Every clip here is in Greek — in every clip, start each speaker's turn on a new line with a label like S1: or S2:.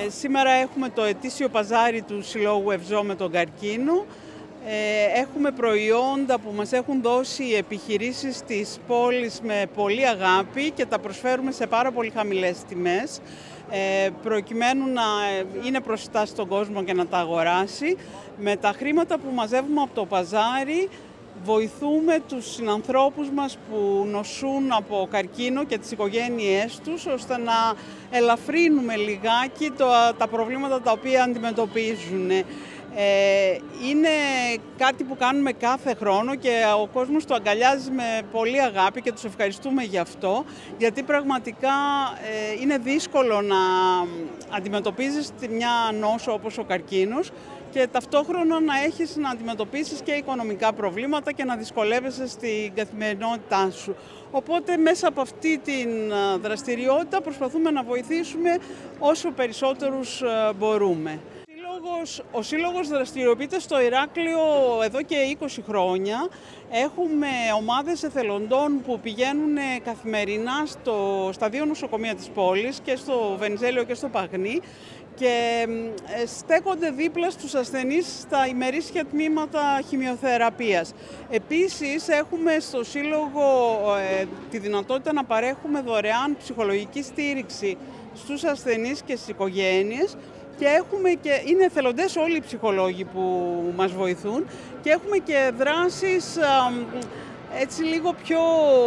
S1: Σήμερα έχουμε το ετήσιο παζάρι του Συλλόγου Ευζώ με τον καρκίνο. Έχουμε προϊόντα που μας έχουν δώσει οι επιχειρήσεις της πόλης με πολύ αγάπη και τα προσφέρουμε σε πάρα πολύ χαμηλές τιμές, προκειμένου να είναι προσιτά στον κόσμο και να τα αγοράσει. Με τα χρήματα που μαζεύουμε από το παζάρι βοηθούμε τους συνανθρώπους μας που νοσούν από καρκίνο και τις οικογένειές τους, ώστε να ελαφρύνουμε λιγάκι τα προβλήματα τα οποία αντιμετωπίζουν. Είναι κάτι που κάνουμε κάθε χρόνο και ο κόσμος το αγκαλιάζει με πολύ αγάπη και τους ευχαριστούμε γι' αυτό, γιατί πραγματικά είναι δύσκολο να αντιμετωπίζεις μια νόσο όπως ο καρκίνος και ταυτόχρονα να έχεις να αντιμετωπίσεις και οικονομικά προβλήματα και να δυσκολεύεσαι στην καθημερινότητά σου. Οπότε μέσα από αυτή την δραστηριότητα προσπαθούμε να βοηθήσουμε όσο περισσότερους μπορούμε. Ο Σύλλογος δραστηριοποιείται στο Ηράκλειο εδώ και 20 χρόνια. Έχουμε ομάδες εθελοντών που πηγαίνουν καθημερινά στα δύο νοσοκομεία της πόλης, και στο Βενιζέλιο και στο Παγνί, και στέκονται δίπλα στους ασθενείς στα ημερήσια τμήματα χημειοθεραπείας. Επίσης, έχουμε στο Σύλλογο τη δυνατότητα να παρέχουμε δωρεάν ψυχολογική στήριξη στους ασθενείς και στις οικογένειες, και είναι εθελοντές όλοι οι ψυχολόγοι που μας βοηθούν, και έχουμε και δράσεις έτσι λίγο πιο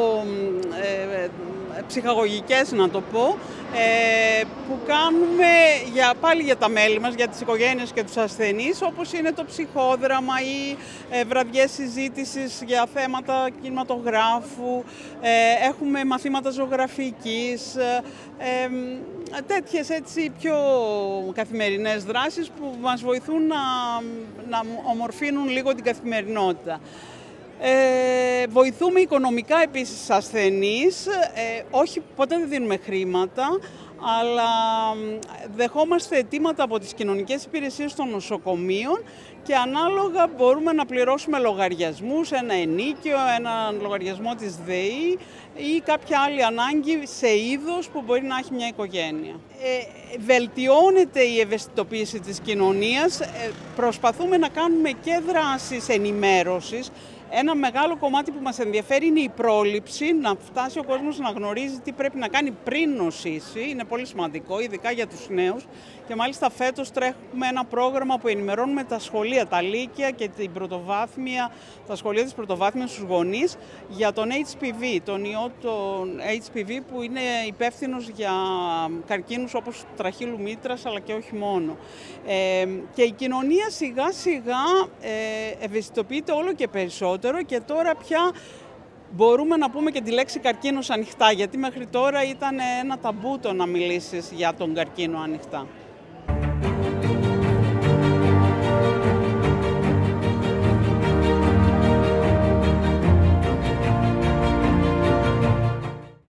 S1: ψυχαγωγικές, να το πω, που κάνουμε πάλι για τα μέλη μας, για τις οικογένειες και τους ασθενείς, όπως είναι το ψυχόδραμα ή βραδιές συζήτησης για θέματα κινηματογράφου, έχουμε μαθήματα ζωγραφικής, τέτοιες έτσι πιο καθημερινές δράσεις που μας βοηθούν να ομορφύνουν λίγο την καθημερινότητα. Βοηθούμε οικονομικά επίσης τους ασθενείς, όχι, ποτέ δεν δίνουμε χρήματα, αλλά δεχόμαστε αιτήματα από τις κοινωνικές υπηρεσίες των νοσοκομείων και ανάλογα μπορούμε να πληρώσουμε λογαριασμούς, ένα ενίκιο, ένα λογαριασμό της ΔΕΗ ή κάποια άλλη ανάγκη σε είδος που μπορεί να έχει μια οικογένεια. Βελτιώνεται η ευαισθητοποίηση της κοινωνίας, προσπαθούμε να κάνουμε και δράσεις ενημέρωσης. Ένα μεγάλο κομμάτι που μας ενδιαφέρει είναι η πρόληψη, να φτάσει ο κόσμος να γνωρίζει τι πρέπει να κάνει πριν νοσήσει. Είναι πολύ σημαντικό, ειδικά για τους νέους. Και μάλιστα φέτος τρέχουμε ένα πρόγραμμα που ενημερώνουμε τα σχολεία, τα λύκεια και τα σχολεία της πρωτοβάθμιας στους γονείς για τον HPV, τον ιό τον HPV, που είναι υπεύθυνος για καρκίνους όπως τραχύλου μήτρας, αλλά και όχι μόνο. Και η κοινωνία σιγά σιγά ευαισθητοποιείται όλο και περισσότερο, και τώρα πια μπορούμε να πούμε και τη λέξη καρκίνος ανοιχτά, γιατί μέχρι τώρα ήταν ένα ταμπού το να μιλήσεις για τον καρκίνο ανοιχτά.